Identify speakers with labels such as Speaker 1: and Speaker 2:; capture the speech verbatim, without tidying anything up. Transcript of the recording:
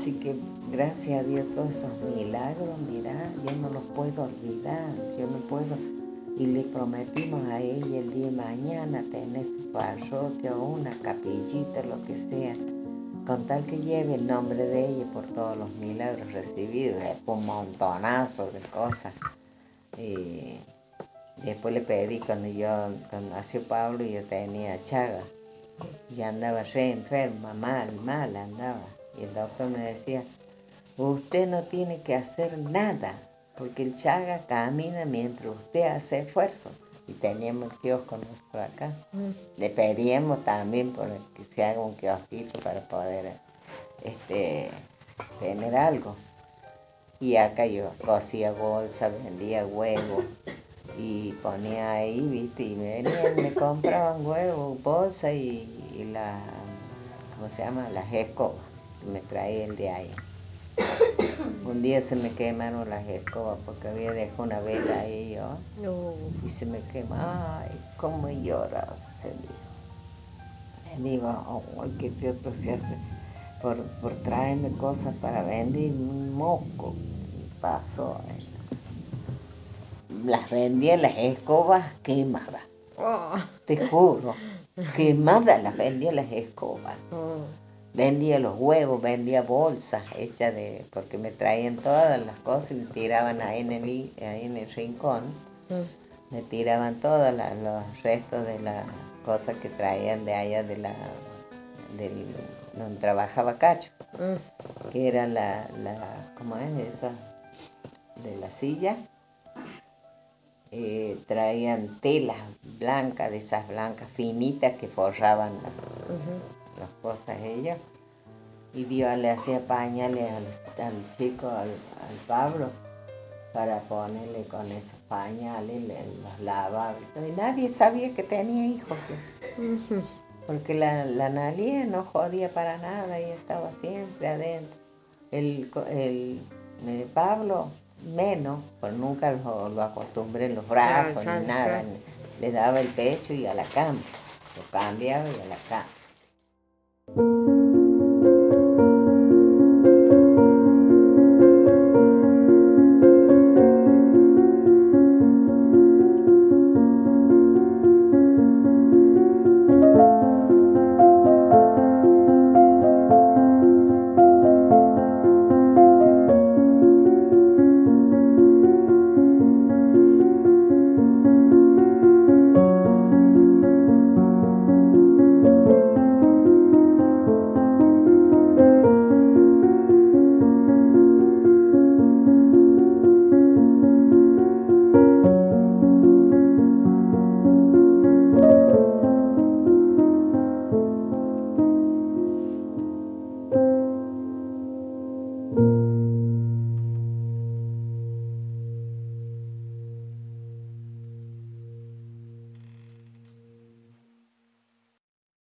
Speaker 1: Así que gracias a Dios todos esos milagros, mira, yo no los puedo olvidar, yo no puedo. Y le prometimos a ella el día de mañana tener su parroquia o una capillita, lo que sea, con tal que lleve el nombre de ella por todos los milagros recibidos, después un montonazo de cosas. Y después le pedí cuando yo, cuando nació Pablo, yo tenía chaga y andaba re enferma, mal, mal andaba. Y el doctor me decía, usted no tiene que hacer nada, porque el chaga camina mientras usted hace esfuerzo. Y teníamos el kiosco nuestro acá. Mm. Le pedíamos también por que se haga un kiosquito para poder este, tener algo. Y acá yo cosía bolsa, vendía huevos y ponía ahí, viste, y me venían, me compraban huevos, bolsa y, y la, ¿cómo se llama? Las escobas que me traían de ahí. Un día se me quemaron las escobas porque había dejado una vela ahí yo. No. Y se me quemó. Ay, cómo llora, se dijo. Le digo, oh, que este otro se hace por, por traerme cosas para vender un moco. Pasó. Eh. Las vendía las escobas quemadas. Oh. Te juro. Quemadas las vendía las escobas. Oh. Vendía los huevos, vendía bolsas hechas de... porque me traían todas las cosas y me tiraban ahí en el, ahí en el rincón. Mm. Me tiraban todos la, los restos de las cosas que traían de allá de la... del, donde trabajaba Cacho. Mm. Que era la, la... ¿cómo es esa? De la silla. Eh, traían telas blancas, de esas blancas finitas que forraban la, uh-huh. las cosas ellos. Y Dios le hacía pañales al, al chico, al, al Pablo, para ponerle con esos pañales, le, los lavaba. Y nadie sabía que tenía hijos. Uh-huh. Porque la, la Nalía no jodía para nada, ella estaba siempre adentro. El, el, el Pablo, menos, pues nunca lo, lo acostumbré en los brazos, claro, ni nada. Le daba el pecho y a la cama. Lo cambiaba y a la cama.